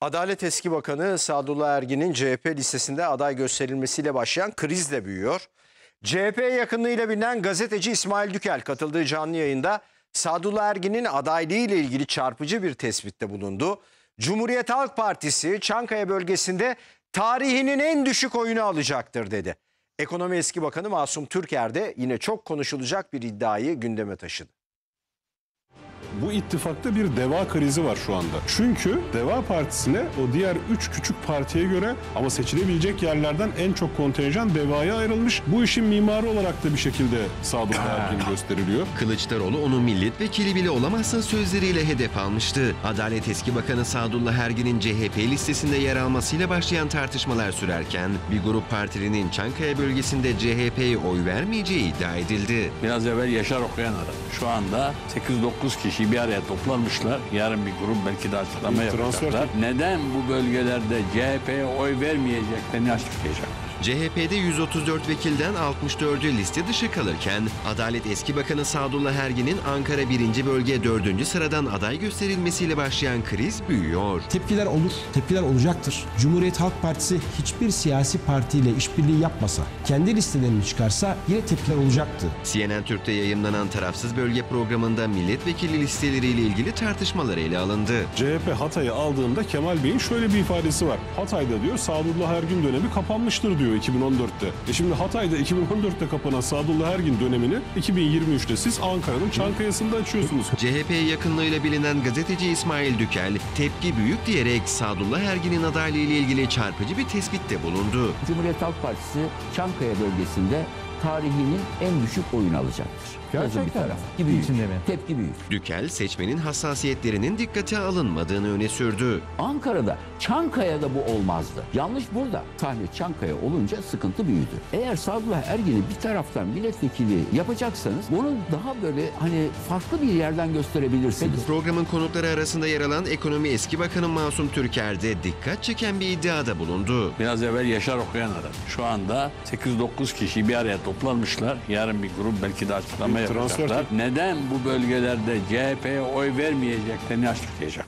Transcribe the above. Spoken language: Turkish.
Adalet Eski Bakanı Sadullah Ergin'in CHP listesinde aday gösterilmesiyle başlayan kriz de büyüyor. CHP yakınlığıyla bilinen gazeteci İsmail Dükel katıldığı canlı yayında Sadullah Ergin'in adaylığı ile ilgili çarpıcı bir tespitte bulundu. Cumhuriyet Halk Partisi Çankaya bölgesinde tarihinin en düşük oyunu alacaktır dedi. Ekonomi Eski Bakanı Masum Türker de yine çok konuşulacak bir iddiayı gündeme taşıdı. Bu ittifakta bir deva krizi var şu anda. Çünkü Deva Partisi'ne o diğer 3 küçük partiye göre ama seçilebilecek yerlerden en çok kontenjan Deva'ya ayrılmış. Bu işin mimarı olarak da bir şekilde Sadullah Ergin gösteriliyor. Kılıçdaroğlu onu milletvekili bile olamazsın sözleriyle hedef almıştı. Adalet Eski Bakanı Sadullah Ergin'in CHP listesinde yer almasıyla başlayan tartışmalar sürerken bir grup partilerinin Çankaya bölgesinde CHP'ye oy vermeyeceği iddia edildi. Biraz evvel Yaşar Okuyan aradı. Şu anda 8-9 kişi bir araya toplanmışlar. Yarın bir grup belki de açıklama yapacaklar. Neden bu bölgelerde CHP'ye oy vermeyeceklerini açıklayacaklar. CHP'de 134 vekilden 64'ü liste dışı kalırken Adalet Eski Bakanı Sadullah Ergin'in Ankara 1. Bölge 4. sıradan aday gösterilmesiyle başlayan kriz büyüyor. Tepkiler olur, tepkiler olacaktır. Cumhuriyet Halk Partisi hiçbir siyasi partiyle işbirliği yapmasa, kendi listelerini çıkarsa yine tepkiler olacaktı. CNN Türk'te yayımlanan Tarafsız Bölge programında milletvekili listeleriyle ilgili tartışmalar ele alındı. CHP Hatay'ı aldığında Kemal Bey'in şöyle bir ifadesi var. Hatay'da diyor Sadullah Ergin dönemi kapanmıştır diyor 2014'te. Şimdi Hatay'da 2014'te kapanan Sadullah Ergin dönemini 2023'te siz Ankara'nın Çankaya'sında açıyorsunuz. CHP'ye yakınlığıyla bilinen gazeteci İsmail Dükel, tepki büyük diyerek Sadullah Ergin'in adaylığı ile ilgili çarpıcı bir tespitte bulundu. Cumhuriyet Halk Partisi Çankaya bölgesinde tarihinin en düşük oyunu alacaktır. Gerçekten Tepki büyük. mi? Tepki büyük. Dükel, seçmenin hassasiyetlerinin dikkate alınmadığını öne sürdü. Ankara'da, Çankaya'da bu olmazdı. Yanlış burada. Sahne Çankaya olunca sıkıntı büyüdü. Eğer Sadullah Ergin'i bir taraftan milletvekili yapacaksanız bunu daha böyle farklı bir yerden gösterebilirsiniz. Programın konukları arasında yer alan Ekonomi Eski Bakanı Masum Türker de dikkat çeken bir iddiada bulundu. Biraz evvel Yaşar Okuyan aradı. Şu anda 8-9 kişi bir araya toplanmışlar. Yarın bir grup belki de açıklama yapacaklar. Neden bu bölgelerde CHP'ye oy vermeyeceklerini açıklayacaklar.